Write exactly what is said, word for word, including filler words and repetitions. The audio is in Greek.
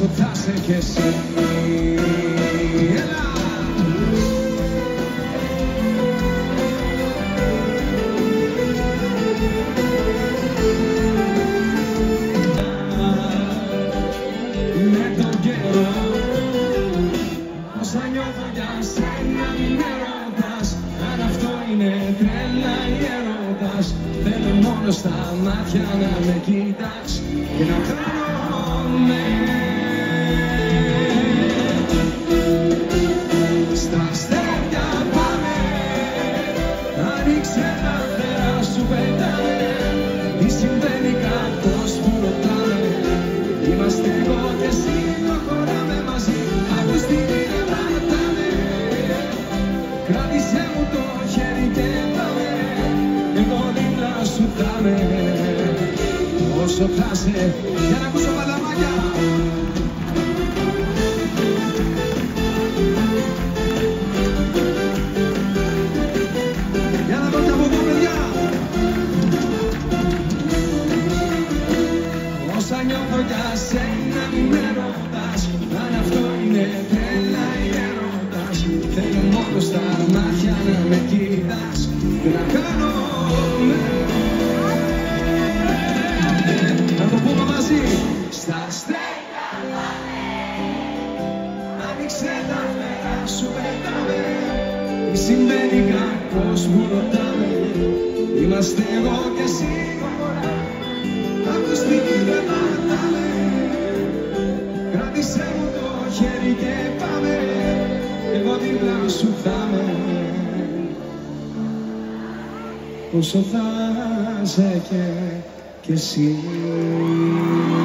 όσο θα σε κι εσύ. Έλα! Με τον καιρό όσα νιώθω για σένα μην με ρωτάς αν αυτό είναι τρέλα ή έρωτας. Θέλω μόνο στα μάτια να με κοιτάς και να χάνομαι. Στα αστέρια πάμε, άνοιξε τα φτερά σου πετάμε. Τι συμβαίνει κάπως που ρωτάμε, είμαστε εγώ και εσύ, προχωράμε μαζί. Από στιγμή να ρωτάμε, κράτησέ μου το χέρι και πάμε. Εγώ δίπλα σου θα είμαι, όσο θα σε. Για να ακούσω παλαμάκια. Για να δω κι από εδώ παιδιά. Όσα νιώθω για σένα μην με ρωτάς αν αυτό είναι τρέλα ή έρωτας. Θέλω μόνο στα μάτια να με κοιτάς και να χάνομαι. Να το πούμε μαζί. Στα αστέρια πάμε, άνοιξε τα φτερά σου πετάμε. Τι συμβαίνει κάπως που ρωτάμε, είμαστε εγώ και εσύ. Από στιγμή δεν πατάμε, κράτησέ μου το χέρι και πάμε. Εγώ δίπλα σου θα είμαι, όσο θα σε και κι εσύ.